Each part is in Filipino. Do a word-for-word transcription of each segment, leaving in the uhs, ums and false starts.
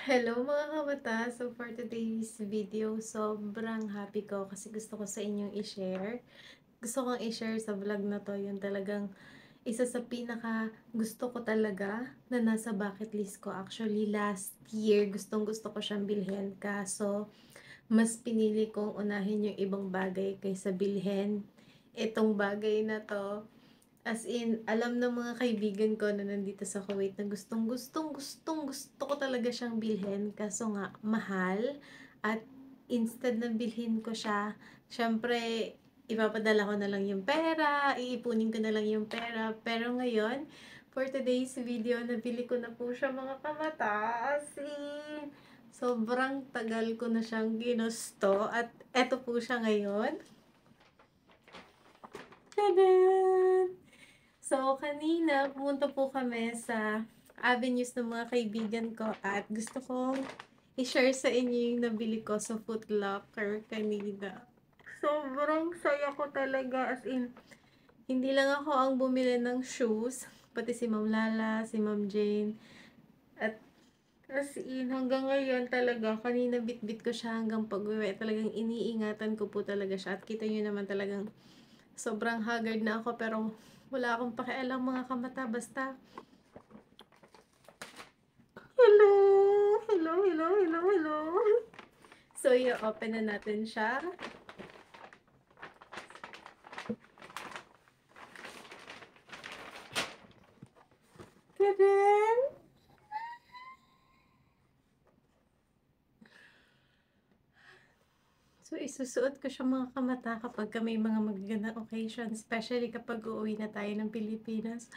Hello mga kabata! So for today's video, sobrang happy ko kasi gusto ko sa inyong i-share. Gusto kong i-share sa vlog na to yung talagang isa sa pinaka gusto ko talaga na nasa bucket list ko. Actually, last year gustong gusto ko siyang bilhin kaso mas pinili kong unahin yung ibang bagay kaysa bilhin itong bagay na to. As in, alam ng mga kaibigan ko na nandito sa Kuwait na gustong gustong gustong gusto ko talaga siyang bilhin kaso nga mahal at instead na bilhin ko siya, syempre ipapadala ko na lang yung pera, iipunin ko na lang yung pera. Pero ngayon, for today's video, nabili ko na po siya mga kamata. As in, sobrang tagal ko na siyang ginusto at eto po siya ngayon. Tadaan! So, kanina, pumunta po kami sa avenues ng mga kaibigan ko at gusto kong i-share sa inyo yung nabili ko sa Foot Locker kanina. Sobrang saya ko talaga, as in, hindi lang ako ang bumili ng shoes, pati si Ma'am Lala, si Ma'am Jane, at as in, hanggang ngayon talaga, kanina bit-bit ko siya hanggang pag-uwi, talagang iniingatan ko po talaga siya at kita nyo naman talagang sobrang haggard na ako pero wala akong pakialam mga kamata basta hello hello hello hello hello so i-open na natin siya. Tadaan! So isusuot ko siya mga kamata kapag may mga magagandang occasion, especially kapag uuwi na tayo ng Pilipinas.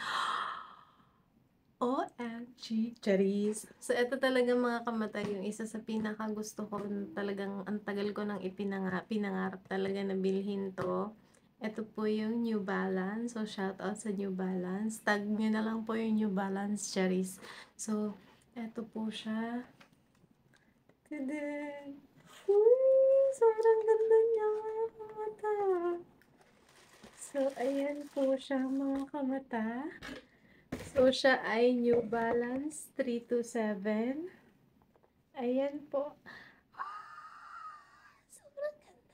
O M G! Charis! So, ito talaga mga kamata yung isa sa pinaka gusto ko talagang ang tagal ko nang ipinanga, pinangarap talaga na bilhin to. Ito po yung New Balance. So, shout out sa New Balance. Tag nyo na lang po yung New Balance, Charis. So, ito po siya. Tada! Uy! Sobrang ganda niya mga kamata. So, ayan po siya mga kamata. So, siya ay New Balance three two seven. Ayan po. Sobrang ganda.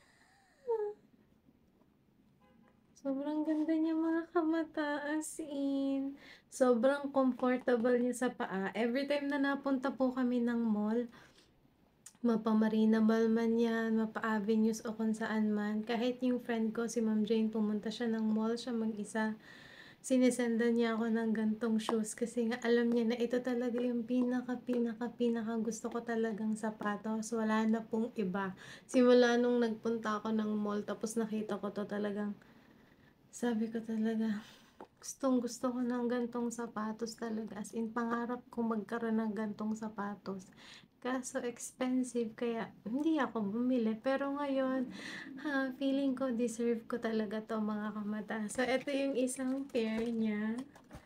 Sobrang ganda niya mga kamata, as in. Sobrang comfortable niya sa paa. Every time na napunta po kami ng mall, mapa Marina Mall man yan, mapa Avenues o kung saan man, kahit yung friend ko, si Ma'am Jane, pumunta siya ng mall, siya mag-isa, sinisendan niya ako ng gantong shoes kasi nga alam niya na ito talaga yung pinaka pinaka pinaka gusto ko talagang sapatos. Wala na pong iba. Simula nung nagpunta ako ng mall tapos nakita ko to, talagang sabi ko talaga gustong gusto ko ng gantong sapatos talaga. As in, pangarap kong magkaroon ng gantong sapatos. Kaso expensive kaya hindi ako bumili. Pero ngayon, ha, feeling ko deserve ko talaga to mga kamata. So, ito yung isang pair niya.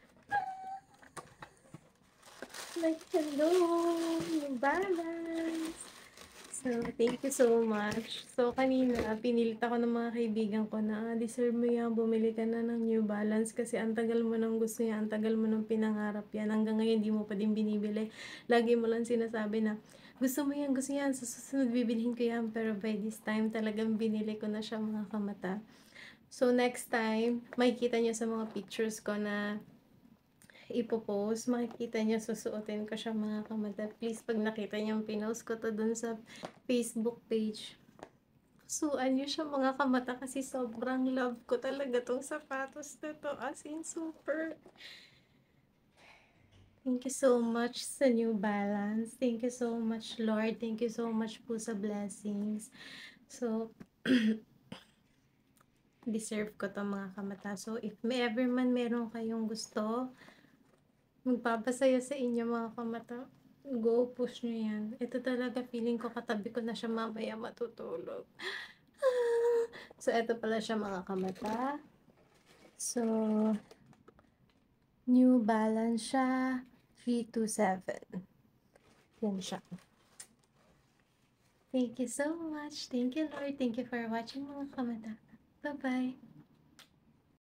Like, hello! Yung balance! So, thank you so much. So, kanina, pinilit ako ng mga kaibigan ko na, ah, deserve mo yan, bumili ka na ng New Balance kasi ang tagal mo nang gusto yan, ang tagal mo nang pinangarap yan, hanggang ngayon hindi mo pa din binibili. Lagi mo lang sinasabi na, gusto mo yan, gusto yan, sa susunod bibilhin ko yan, pero by this time, talagang binili ko na siya mga kamata. So, next time, makikita nyo sa mga pictures ko na ipopost, makikita niyo susuotin ko siya mga kamata. Please, pag nakita niyo yung pinost ko to dun sa Facebook page, susuan niyo siya mga kamata kasi sobrang love ko talaga tong sapatos na to. As in, super. Thank you so much sa New Balance. Thank you so much, Lord. Thank you so much po sa blessings. So, deserve ko to mga kamata. So, if may ever man meron kayong gusto, magpapasaya sa inyo mga kamata, go push nyo yan. Ito talaga, feeling ko katabi ko na siya mamaya matutulog. So, ito pala siya mga kamata. So, New Balance siya, three two seven. Yan siya. Thank you so much. Thank you, Lord. Thank you for watching mga kamata. Bye-bye.